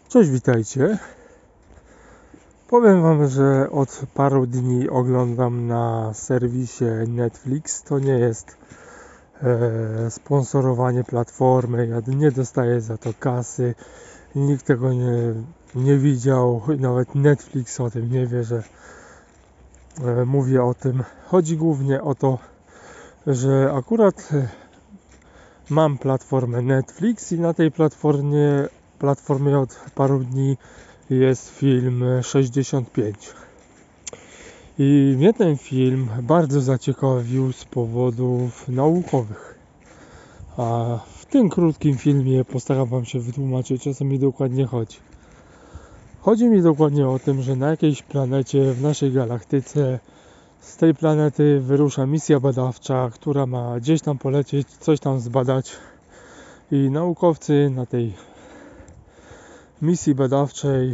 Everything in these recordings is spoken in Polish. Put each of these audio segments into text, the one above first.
Cześć, witajcie. Powiem wam, że od paru dni oglądam na serwisie Netflix. To nie jest sponsorowanie platformy. Ja nie dostaję za to kasy. Nikt tego nie widział. Nawet Netflix o tym nie wie, że mówię o tym. Chodzi głównie o to, że akurat mam platformę Netflix i na tej platformie od paru dni jest film 65. I mnie ten film bardzo zaciekawił z powodów naukowych. A w tym krótkim filmie postaram wam się wytłumaczyć, o co mi dokładnie chodzi. Chodzi mi dokładnie o tym, że na jakiejś planecie w naszej galaktyce z tej planety wyrusza misja badawcza, która ma gdzieś tam polecieć, coś tam zbadać. I naukowcy na tej misji badawczej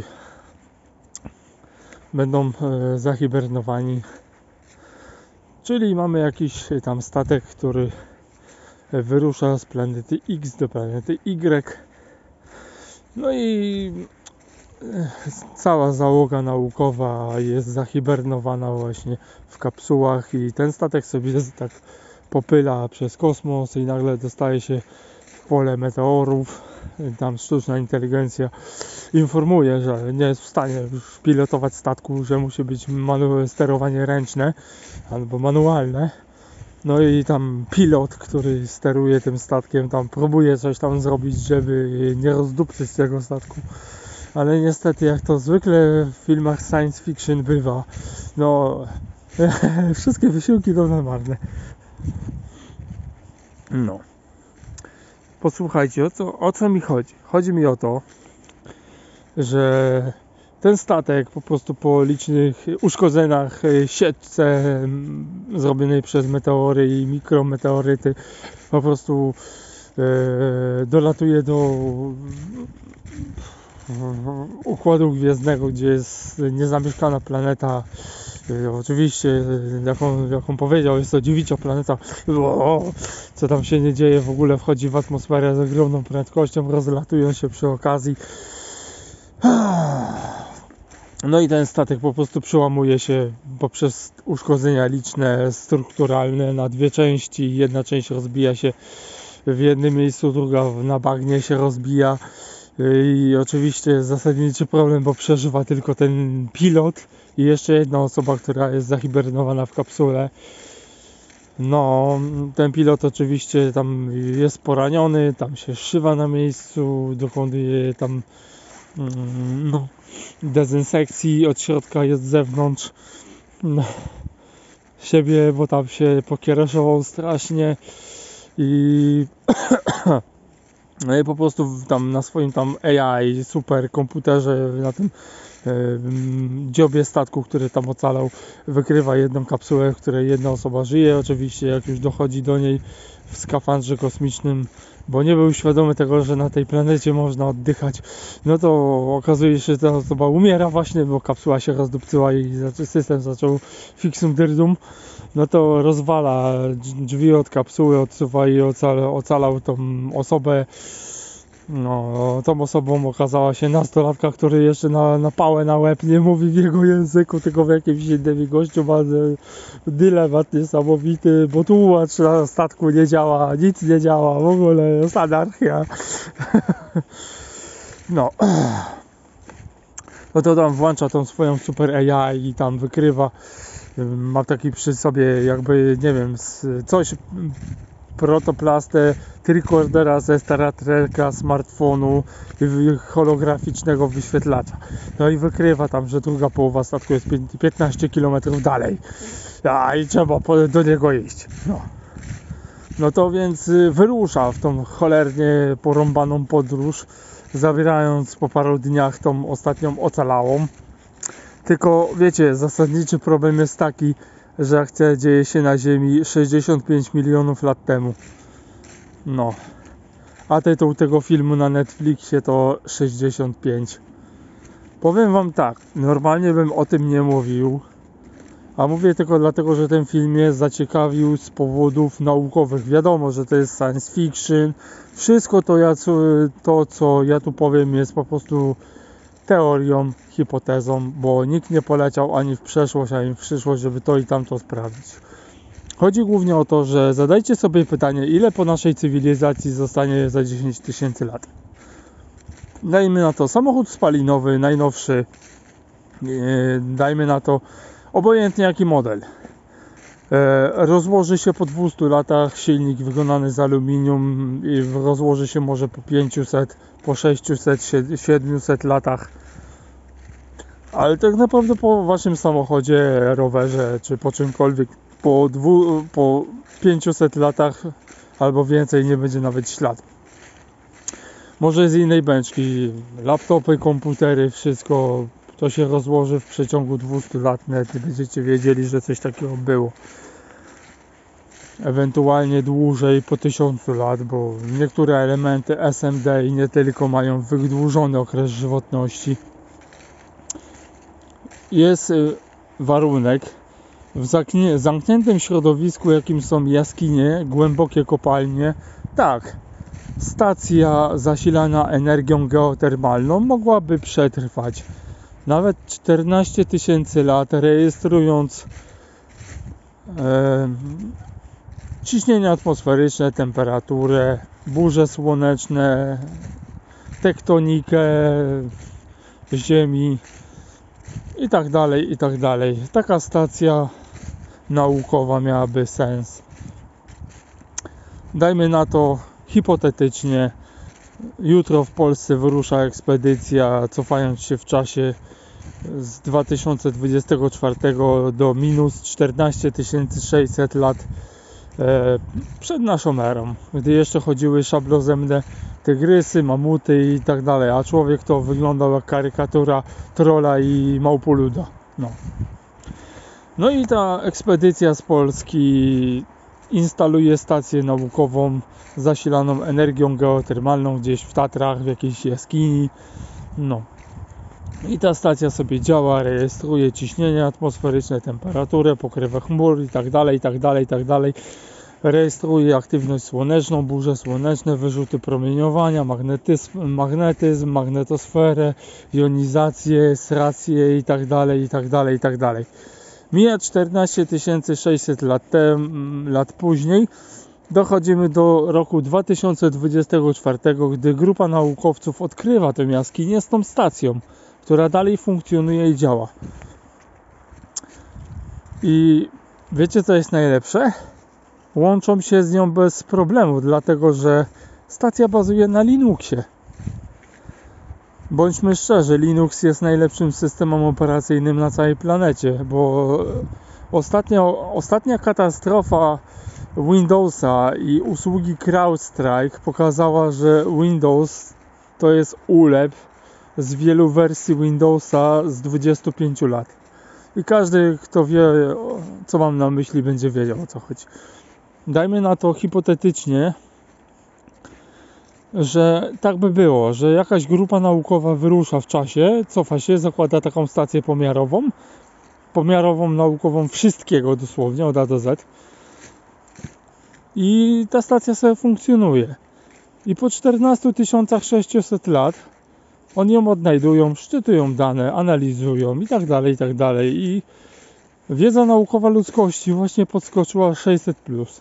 będą zahibernowani. Czyli mamy jakiś tam statek, który wyrusza z planety X do planety Y. No i cała załoga naukowa jest zahibernowana właśnie w kapsułach i ten statek sobie tak popyla przez kosmos i nagle dostaje się w pole meteorów. Tam sztuczna inteligencja informuje, że nie jest w stanie już pilotować statku, że musi być sterowanie ręczne albo manualne. No i tam pilot, który steruje tym statkiem, tam próbuje coś tam zrobić, żeby nie rozdupcyć tego statku. Ale niestety, jak to zwykle w filmach science fiction bywa, no wszystkie wysiłki to marne. No. Posłuchajcie, o co mi chodzi? Chodzi mi o to, że ten statek po prostu po licznych uszkodzeniach, sieczce zrobionej przez meteory i mikrometeoryty po prostu dolatuje do Układu Gwiezdnego, gdzie jest niezamieszkana planeta. Oczywiście, jaką powiedział, jest to dziewicza planeta. Co tam się nie dzieje, w ogóle wchodzi w atmosferę z ogromną prędkością, rozlatują się przy okazji. No i ten statek po prostu przełamuje się poprzez uszkodzenia liczne, strukturalne na dwie części. Jedna część rozbija się w jednym miejscu, druga na bagnie się rozbija. I oczywiście zasadniczy problem, bo przeżywa tylko ten pilot i jeszcze jedna osoba, która jest zahibernowana w kapsule. No, ten pilot oczywiście tam jest poraniony, tam się szywa na miejscu, dokonuje tam dezynsekcji od środka, jest z zewnątrz siebie, bo tam się pokiereszował strasznie i no i po prostu tam na swoim tam AI superkomputerze, na tym dziobie statku, który tam ocalał, wykrywa jedną kapsułę, w której jedna osoba żyje. Oczywiście jak już dochodzi do niej w skafandrze kosmicznym, bo nie był świadomy tego, że na tej planecie można oddychać, no to okazuje się, że ta osoba umiera właśnie, bo kapsuła się rozdupcyła i system zaczął fixum dyrdum. No to rozwala drzwi od kapsuły, odsuwa i ocalał tą osobę. No, tą osobą okazała się nastolatka, który jeszcze na pałę na łeb nie mówi w jego języku, tylko w jakimś innym. Gościu ma dylemat niesamowity, bo tłumacz na statku nie działa, nic nie działa, w ogóle jest anarchia. No to tam włącza tą swoją super AI i tam wykrywa, ma taki przy sobie jakby, nie wiem, coś, protoplastę, tricordera ze Star Treka, smartfonu i holograficznego wyświetlacza. No i wykrywa tam, że druga połowa statku jest 15 km dalej. I trzeba do niego iść. No to więc wyrusza w tą cholernie porąbaną podróż, zabierając po paru dniach tą ostatnią ocalałą. Tylko wiecie, zasadniczy problem jest taki, że akcja dzieje się na Ziemi 65 milionów lat temu. No. A tytuł tego filmu na Netflixie to 65. Powiem wam tak, normalnie bym o tym nie mówił, a mówię tylko dlatego, że ten film mnie zaciekawił z powodów naukowych. Wiadomo, że to jest science fiction. Wszystko to, co ja tu powiem, jest po prostu teorią, hipotezą, bo nikt nie poleciał ani w przeszłość, ani w przyszłość, żeby to i tamto sprawdzić. Chodzi głównie o to, że zadajcie sobie pytanie, ile po naszej cywilizacji zostanie za 10 000 lat. Dajmy na to samochód spalinowy, najnowszy, dajmy na to obojętnie jaki model. Rozłoży się po 200 latach, silnik wykonany z aluminium i rozłoży się może po 500, po 600, 700 latach. Ale tak naprawdę po waszym samochodzie, rowerze czy po czymkolwiek po 500 latach albo więcej nie będzie nawet śladu. Może z innej beczki, laptopy, komputery, wszystko to się rozłoży w przeciągu 200 lat, nawet nie będziecie wiedzieli, że coś takiego było. Ewentualnie dłużej po 1000 lat, bo niektóre elementy SMD i nie tylko mają wydłużony okres żywotności. Jest warunek w zamkniętym środowisku, jakim są jaskinie, głębokie kopalnie. Tak, stacja zasilana energią geotermalną mogłaby przetrwać nawet 14 000 lat, rejestrując ciśnienie atmosferyczne, temperaturę, burze słoneczne, tektonikę Ziemi i tak dalej, i tak dalej. Taka stacja naukowa miałaby sens. Dajmy na to hipotetycznie, jutro w Polsce wyrusza ekspedycja, cofając się w czasie z 2024 do minus 14 600 lat przed naszą erą, gdy jeszcze chodziły szablozemne tygrysy, mamuty i tak dalej, a człowiek to wyglądał jak karykatura trola i małpoluda. No i ta ekspedycja z Polski instaluje stację naukową zasilaną energią geotermalną gdzieś w Tatrach, w jakiejś jaskini. I ta stacja sobie działa, rejestruje ciśnienie atmosferyczne, temperaturę, pokrywę chmur i tak dalej. Rejestruje aktywność słoneczną, burze słoneczne, wyrzuty promieniowania, magnetyzm, magnetosferę, jonizację, srację i tak dalej. Mija 14 600 lat później. Dochodzimy do roku 2024, gdy grupa naukowców odkrywa tę jaskinię z tą stacją, która dalej funkcjonuje i działa. I wiecie co jest najlepsze? Łączą się z nią bez problemu, dlatego że stacja bazuje na Linuxie. Bądźmy szczerzy, Linux jest najlepszym systemem operacyjnym na całej planecie, bo ostatnia katastrofa Windowsa i usługi CrowdStrike pokazała, że Windows to jest ulep z wielu wersji Windowsa z 25 lat. I każdy, kto wie, co mam na myśli, będzie wiedział, o co chodzi. Dajmy na to hipotetycznie, że tak by było, że jakaś grupa naukowa wyrusza w czasie, cofa się, zakłada taką stację pomiarową, naukową wszystkiego dosłownie, od A do Z. I ta stacja sobie funkcjonuje. I po 14 600 lat oni ją odnajdują, szczytują dane, analizują i tak dalej. I wiedza naukowa ludzkości właśnie podskoczyła 600+.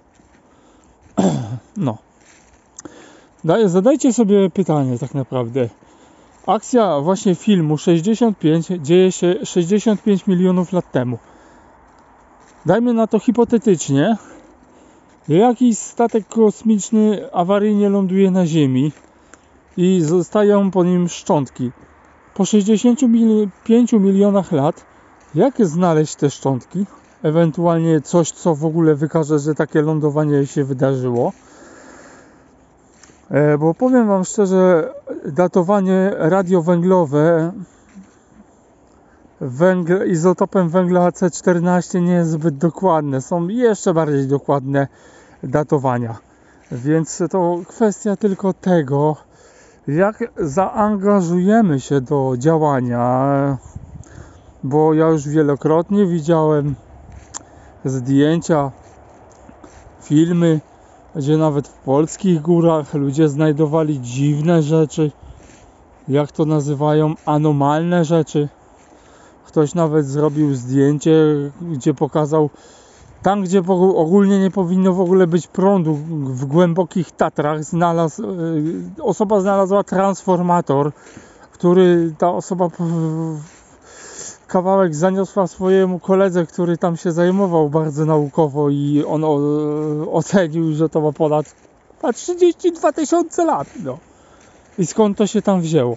Zadajcie sobie pytanie tak naprawdę. Akcja właśnie filmu 65 dzieje się 65 milionów lat temu. Dajmy na to hipotetycznie, jakiś statek kosmiczny awaryjnie ląduje na Ziemi i zostają po nim szczątki. Po 65 milionach lat, jak znaleźć te szczątki? Ewentualnie coś, co w ogóle wykaże, że takie lądowanie się wydarzyło. Bo powiem wam szczerze, datowanie radiowęglowe izotopem węgla C14 nie jest zbyt dokładne. Są jeszcze bardziej dokładne datowania. Więc to kwestia tylko tego, jak zaangażujemy się do działania. Bo ja już wielokrotnie widziałem zdjęcia, filmy, gdzie nawet w polskich górach ludzie znajdowali dziwne rzeczy. jak to nazywają, anomalne rzeczy. Ktoś nawet zrobił zdjęcie, gdzie pokazał tam, gdzie ogólnie nie powinno w ogóle być prądu, w głębokich Tatrach, osoba znalazła transformator, który ta osoba kawałek zaniosła swojemu koledze, który tam się zajmował bardzo naukowo i on ocenił, że to ma ponad 32 000 lat. No. I skąd to się tam wzięło?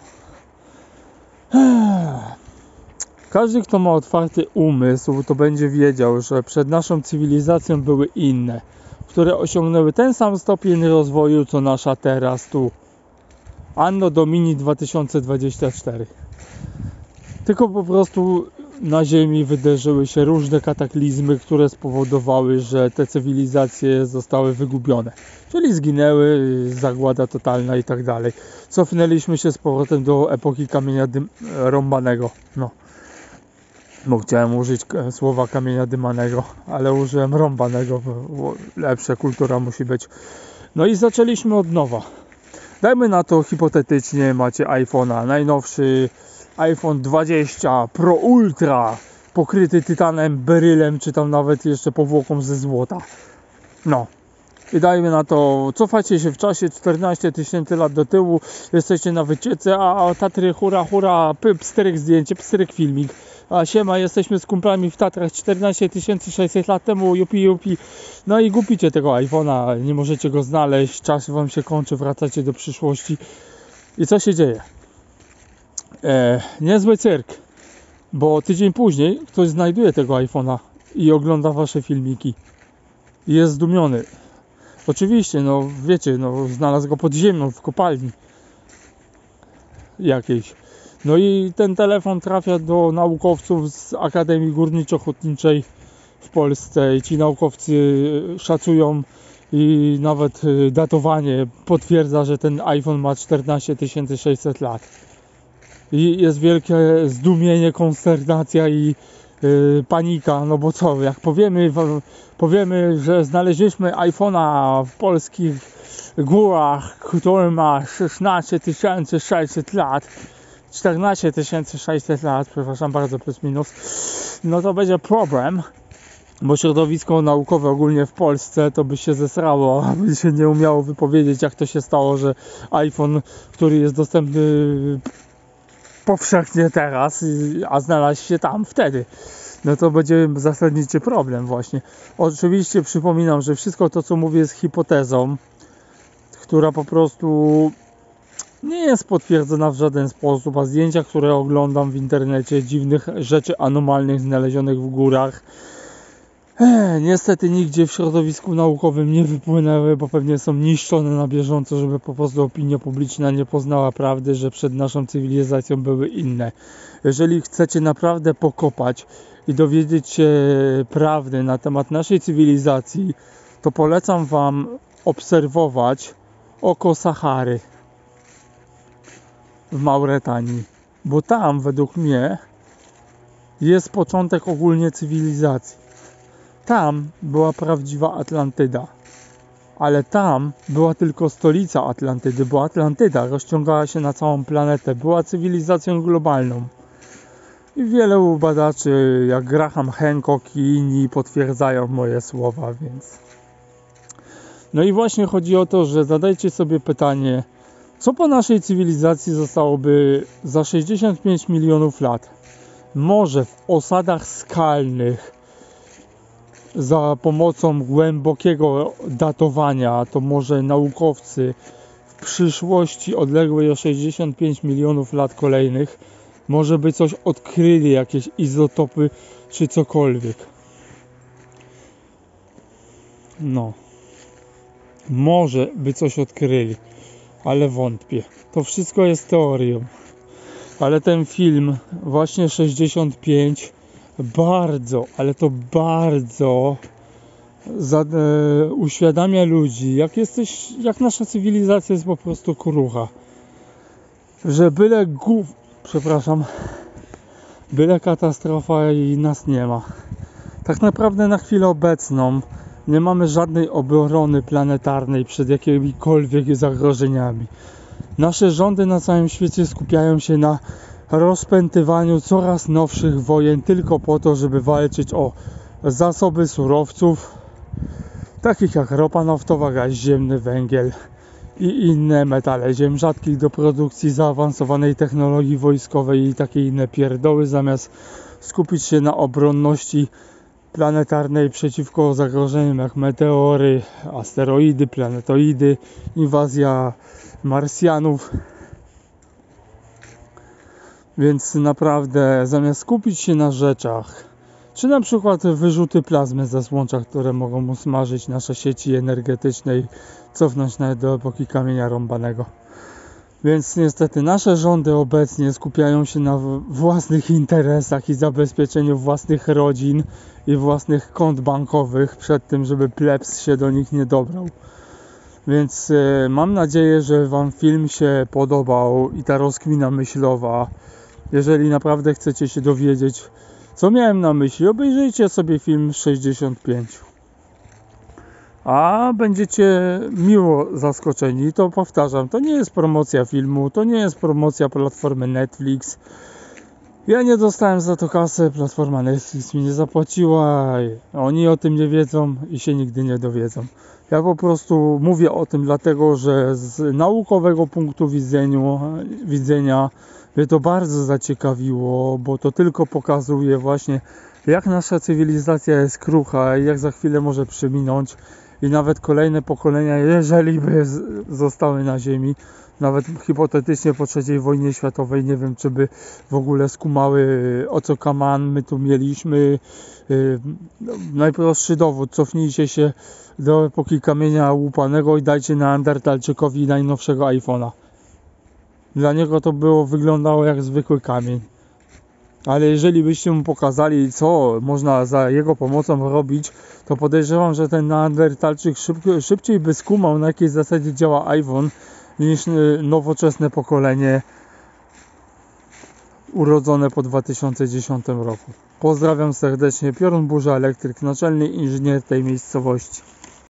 Każdy, kto ma otwarty umysł, to będzie wiedział, że przed naszą cywilizacją były inne, które osiągnęły ten sam stopień rozwoju, co nasza teraz tu. Anno Domini 2024. Tylko po prostu na Ziemi wydarzyły się różne kataklizmy, które spowodowały, że te cywilizacje zostały wygubione. Czyli zginęły, zagłada totalna i tak dalej. Cofnęliśmy się z powrotem do epoki kamienia rąbanego. No. Bo chciałem użyć słowa kamienia dymanego, ale użyłem rąbanego, bo lepsza kultura musi być. No i zaczęliśmy od nowa. Dajmy na to hipotetycznie, macie iPhone'a, najnowszy iPhone 20 Pro Ultra, pokryty tytanem, berylem, czy tam nawet jeszcze powłoką ze złota. No. I dajmy na to, cofacie się w czasie 14 000 lat do tyłu, jesteście na wycieczce, a Tatry hura, pstryk zdjęcie, pstryk filmik. A siema, jesteśmy z kumplami w Tatrach 14 600 lat temu, jupi. No i gubicie tego iPhone'a, nie możecie go znaleźć, czas wam się kończy, wracacie do przyszłości. I co się dzieje? Niezły cyrk, bo tydzień później ktoś znajduje tego iPhone'a i ogląda wasze filmiki. I jest zdumiony. Oczywiście, no wiecie, no znalazł go pod ziemią, w kopalni jakiejś. No i ten telefon trafia do naukowców z Akademii Górniczo-Hutniczej w Polsce i ci naukowcy szacują i nawet datowanie potwierdza, że ten iPhone ma 14 600 lat. I jest wielkie zdumienie, konsternacja i panika, no bo co, jak powiemy, że znaleźliśmy iPhone'a w polskich górach, który ma 16 600 lat, 14 600 lat, przepraszam bardzo, plus minus, no to będzie problem, bo środowisko naukowe ogólnie w Polsce to by się zesrało, aby się nie umiało wypowiedzieć, jak to się stało, że iPhone, który jest dostępny powszechnie teraz, a znalazł się tam wtedy, no to będzie zasadniczy problem właśnie. Oczywiście przypominam, że wszystko to, co mówię, jest hipotezą, która po prostu nie jest potwierdzona w żaden sposób, a zdjęcia, które oglądam w internecie, dziwnych rzeczy anomalnych znalezionych w górach, niestety nigdzie w środowisku naukowym nie wypłynęły, bo pewnie są niszczone na bieżąco, żeby po prostu opinia publiczna nie poznała prawdy, że przed naszą cywilizacją były inne. Jeżeli chcecie naprawdę pokopać i dowiedzieć się prawdy na temat naszej cywilizacji, to polecam wam obserwować oko Sahary w Mauretanii, bo tam według mnie jest początek ogólnie cywilizacji. Tam była prawdziwa Atlantyda, ale tam była tylko stolica Atlantydy, bo Atlantyda rozciągała się na całą planetę, była cywilizacją globalną. I wielu badaczy, jak Graham Hancock i inni, potwierdzają moje słowa, więc... No i właśnie chodzi o to, że zadajcie sobie pytanie, co po naszej cywilizacji zostałoby za 65 milionów lat? Może w osadach skalnych, za pomocą głębokiego datowania, to może naukowcy w przyszłości odległej o 65 milionów lat kolejnych może by coś odkryli, jakieś izotopy czy cokolwiek. No. Może by coś odkryli, ale wątpię. To wszystko jest teorią. Ale ten film, właśnie 65, bardzo, ale to bardzo uświadamia ludzi, jak nasza cywilizacja jest po prostu krucha. Że byle katastrofa i nas nie ma. Tak naprawdę na chwilę obecną nie mamy żadnej obrony planetarnej przed jakimikolwiek zagrożeniami. Nasze rządy na całym świecie skupiają się na rozpętywaniu coraz nowszych wojen tylko po to, żeby walczyć o zasoby surowców, takich jak ropa naftowa, gaz ziemny, węgiel i inne metale ziem rzadkich do produkcji zaawansowanej technologii wojskowej i takie inne pierdoły, zamiast skupić się na obronności planetarnej przeciwko zagrożeniom jak meteory, asteroidy, planetoidy, inwazja Marsjanów. Więc naprawdę zamiast skupić się na rzeczach, czy na przykład wyrzuty plazmy ze złącza, które mogą usmażyć nasze sieci energetyczne i cofnąć nawet do epoki kamienia rąbanego. Więc niestety nasze rządy obecnie skupiają się na własnych interesach i zabezpieczeniu własnych rodzin i własnych kont bankowych przed tym, żeby plebs się do nich nie dobrał. Więc mam nadzieję, że Wam film się podobał i ta rozkmina myślowa. Jeżeli naprawdę chcecie się dowiedzieć, co miałem na myśli, obejrzyjcie sobie film 65. A będziecie miło zaskoczeni. To powtarzam, to nie jest promocja filmu, to nie jest promocja platformy Netflix. Ja nie dostałem za to kasy, platforma Netflix mi nie zapłaciła, oni o tym nie wiedzą i się nigdy nie dowiedzą. Ja po prostu mówię o tym dlatego, że z naukowego punktu widzenia mnie to bardzo zaciekawiło, bo to tylko pokazuje właśnie, jak nasza cywilizacja jest krucha i jak za chwilę może przeminąć i nawet kolejne pokolenia, jeżeli by zostały na ziemi, nawet hipotetycznie po III wojnie światowej, nie wiem, czy by w ogóle skumały, o co kaman my tu mieliśmy. Najprostszy dowód, cofnijcie się do epoki kamienia łupanego i dajcie Neandertalczykowi najnowszego iPhone'a. Dla niego to wyglądało jak zwykły kamień. Ale jeżeli byście mu pokazali, co można za jego pomocą robić, to podejrzewam, że ten Neandertalczyk szybciej by skumał, na jakiej zasadzie działa iPhone, niż nowoczesne pokolenie urodzone po 2010 roku. Pozdrawiam serdecznie, Piorun Burza Elektryk, naczelny inżynier tej miejscowości.